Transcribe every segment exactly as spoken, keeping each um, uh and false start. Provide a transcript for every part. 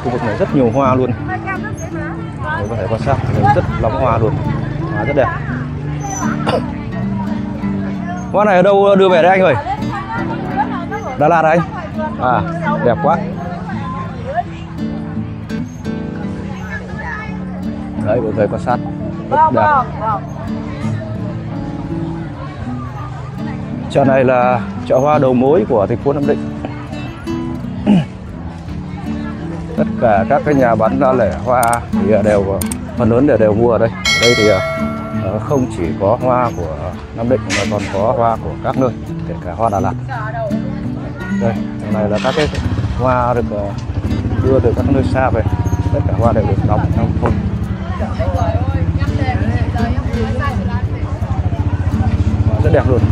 khu vực này rất nhiều hoa luôn. Đấy, có thể quan sát rất lắm hoa luôn, hoa rất đẹp. Hoa này ở đâu đưa về đấy anh ơi? Đà Lạt anh? À, đẹp quá. Đấy, mọi người quan sát rất đẹp. Chợ này là chợ hoa đầu mối của thành phố Nam Định. Tất cả các cái nhà bán ra lẻ hoa thì đều phần lớn đều đều mua ở đây. Ở đây thì không chỉ có hoa của Nam Định mà còn có hoa của các nơi, kể cả hoa Đà Lạt. Đây, này là các cái hoa được đưa từ các nơi xa về. Tất cả hoa đều được đóng trong thùng. Rất đẹp luôn.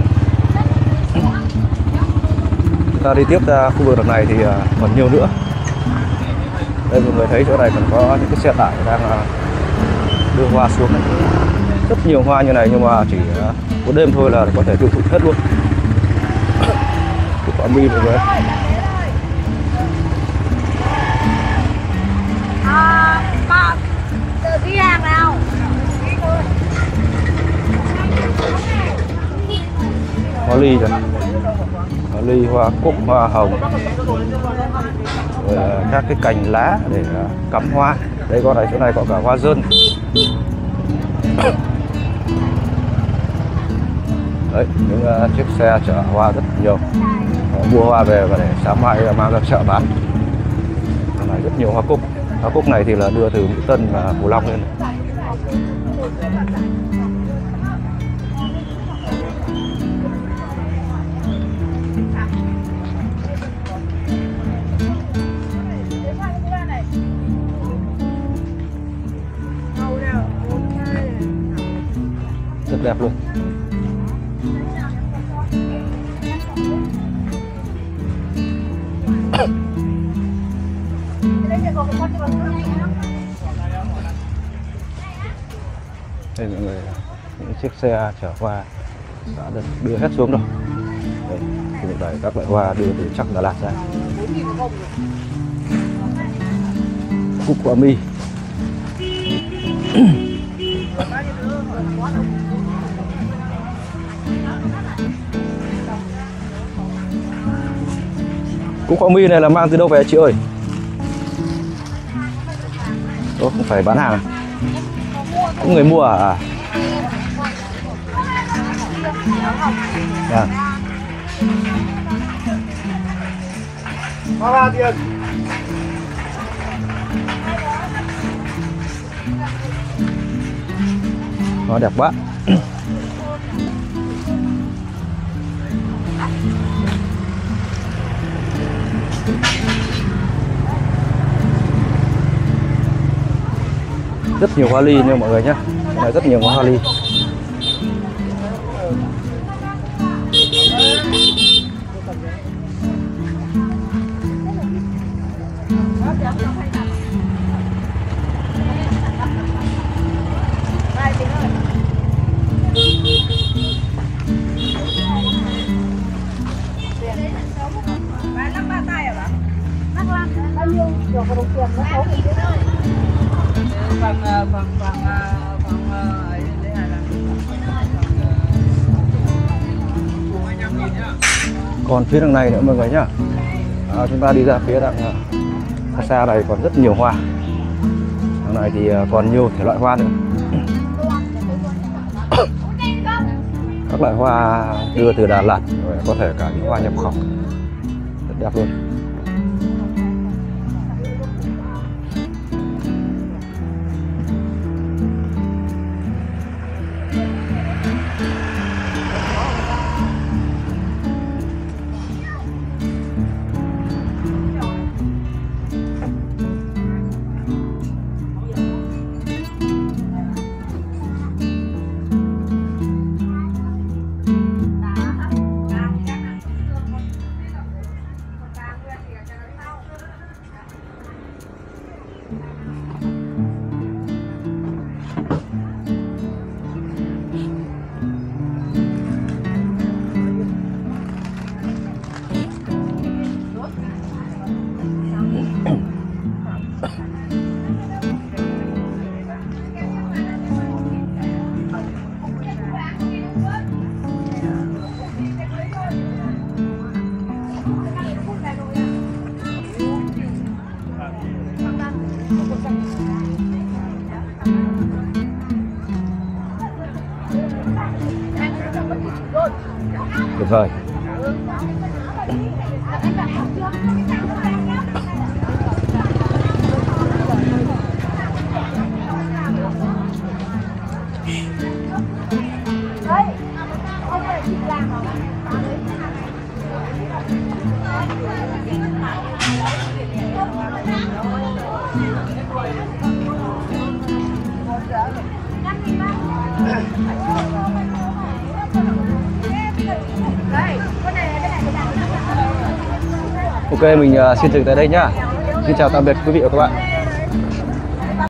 Chúng ta đi tiếp ra khu vực đằng này thì còn nhiều nữa. Đây mọi người thấy chỗ này còn có những cái xe tải đang đưa hoa xuống này. Rất nhiều hoa như này nhưng mà chỉ một đêm thôi là có thể tiêu thụ hết luôn. Cúc quả mi mọi người. À, bà, tự ghi hàng nào? Hoa ly rồi. Hoa ly, hoa cúc, hoa hồng. Rồi các cái cành lá để cắm hoa. Đây con này, chỗ này có cả hoa dơn. Đấy, những uh, chiếc xe chở hoa rất nhiều. Họ mua hoa về và để sáng mai mang ra chợ bán. Chỗ này rất nhiều hoa cúc. Hoa cúc này thì là đưa từ Mỹ Tân và Phú Long lên. Rất đẹp luôn. Đây mọi người, những chiếc xe chở hoa đã được đưa hết xuống rồi. Đây, hiện tại các loại hoa đưa từ chắc Đà Lạt ra. Cúc quả mi. Cúc quả mi này là mang từ đâu về chị ơi? Ồ, không phải bán hàng à? Có người mua à? À. Bao tiền? Nó đẹp quá. Rất nhiều hoa ly nha mọi người nhé. Cái này rất nhiều hoa ly. Còn phía đằng này nữa mọi người nhá. À, chúng ta đi ra phía đằng xa xa này còn rất nhiều hoa. Đằng này thì còn nhiều thể loại hoa nữa. Các loại hoa đưa từ Đà Lạt, rồi có thể cả những hoa nhập khẩu. Rất đẹp luôn. vời. Ok, mình uh, xin dừng tại đây nhá. Xin chào tạm biệt quý vị và các bạn.